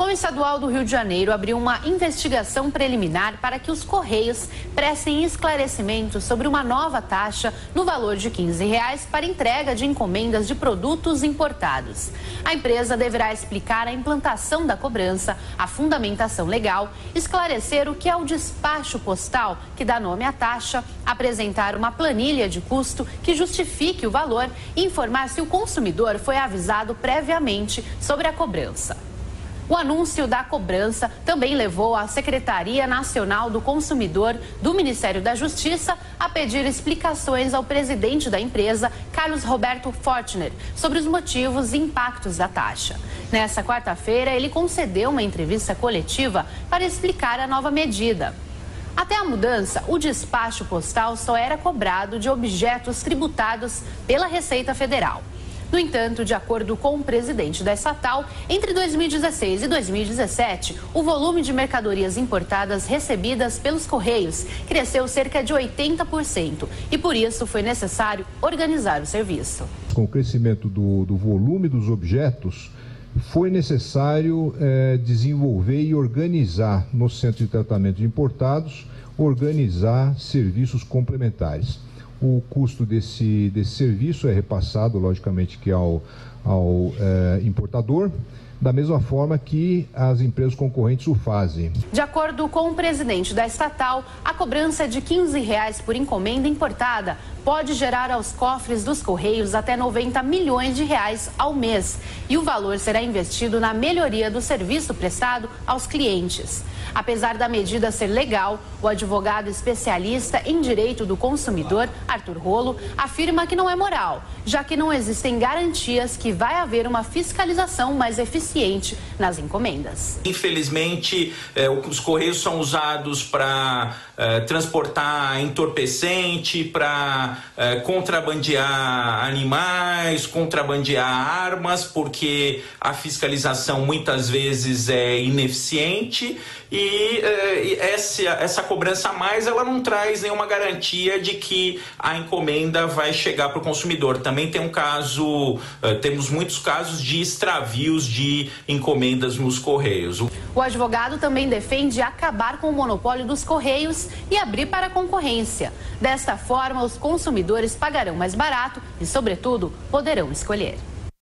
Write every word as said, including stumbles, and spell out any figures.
Procon Estadual do Rio de Janeiro abriu uma investigação preliminar para que os Correios prestem esclarecimentos sobre uma nova taxa no valor de quinze reais para entrega de encomendas de produtos importados. A empresa deverá explicar a implantação da cobrança, a fundamentação legal, esclarecer o que é o despacho postal, que dá nome à taxa, apresentar uma planilha de custo que justifique o valor e informar se o consumidor foi avisado previamente sobre a cobrança. O anúncio da cobrança também levou a Secretaria Nacional do Consumidor do Ministério da Justiça a pedir explicações ao presidente da empresa, Carlos Roberto Fortner, sobre os motivos e impactos da taxa. Nessa quarta-feira, ele concedeu uma entrevista coletiva para explicar a nova medida. Até a mudança, o despacho postal só era cobrado de objetos tributados pela Receita Federal. No entanto, de acordo com o presidente da estatal, entre dois mil e dezesseis e dois mil e dezessete, o volume de mercadorias importadas recebidas pelos Correios cresceu cerca de oitenta por cento e, por isso, foi necessário organizar o serviço. Com o crescimento do, do volume dos objetos, foi necessário eh, desenvolver e organizar no Centro de Tratamento de Importados, organizar serviços complementares. O custo desse, desse serviço é repassado, logicamente, que ao, ao é, importador, da mesma forma que as empresas concorrentes o fazem. De acordo com o presidente da estatal, a cobrança de quinze reais por encomenda importada pode gerar aos cofres dos Correios até noventa milhões de reais ao mês. E o valor será investido na melhoria do serviço prestado aos clientes. Apesar da medida ser legal, o advogado especialista em direito do consumidor, Arthur Rolo, afirma que não é moral, já que não existem garantias que vai haver uma fiscalização mais eficiente nas encomendas. Infelizmente, eh, os Correios são usados para eh, transportar entorpecente, para eh, contrabandear animais, contrabandear armas, porque a fiscalização muitas vezes é ineficiente. E eh, essa, essa cobrança a mais, ela não traz nenhuma garantia de que a encomenda vai chegar para o consumidor. Também tem um caso, eh, temos muitos casos de extravios de encomendas nos Correios. O advogado também defende acabar com o monopólio dos Correios e abrir para a concorrência. Desta forma, os consumidores pagarão mais barato e, sobretudo, poderão escolher.